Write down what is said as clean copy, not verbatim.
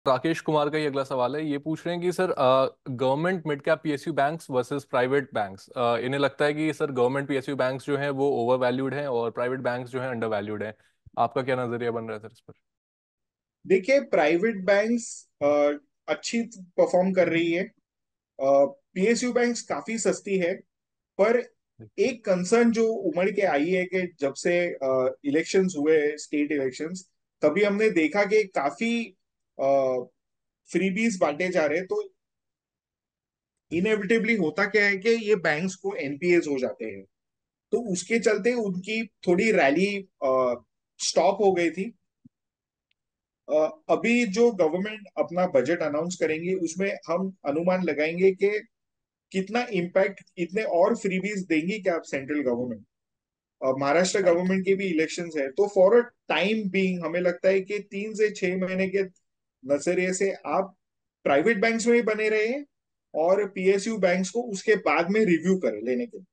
राकेश कुमार का ही अगला सवाल है। ये पूछ रहे हैं कि sir, government mid cap PSU banks versus private banks, इन्हें लगता है कि सर गवर्नमेंट पीएसयू बैंक्स जो हैं वो ओवर वैल्यूड हैं और प्राइवेट बैंक्स जो हैं अंडर वैल्यूड हैं। आपका क्या नजरिया बन रहा है सर इस पर? देखिए, प्राइवेट बैंक्स अच्छी परफॉर्म कर रही है। पीएसयू बैंक्स काफी सस्ती है। पर एक कंसर्न जो उमड़ के आई है कि जब से इलेक्शंस हुए, स्टेट इलेक्शंस, तभी हमने देखा कि काफी फ्रीबीज बांटे जा रहे हैं। तो इनएविटेबली होता क्या है कि ये बैंक्स को एनपीएस हो जाते हैं। तो उसके चलते उनकी थोड़ी रैली स्टॉप हो गई थी। अभी जो गवर्नमेंट अपना बजट अनाउंस करेंगे उसमें हम अनुमान लगाएंगे कि कितना इम्पैक्ट, इतने और फ्रीबीज देंगी क्या आप central government. Maharashtra right. Government के भी इलेक्शंस है, तो फॉर अ टाइम बीइंग हमें लगता है कि 3 से 6 महीने के नजरिए से आप प्राइवेट बैंक्स में ही बने रहे और पीएसयू बैंक्स को उसके बाद में रिव्यू करें लेने के लिए।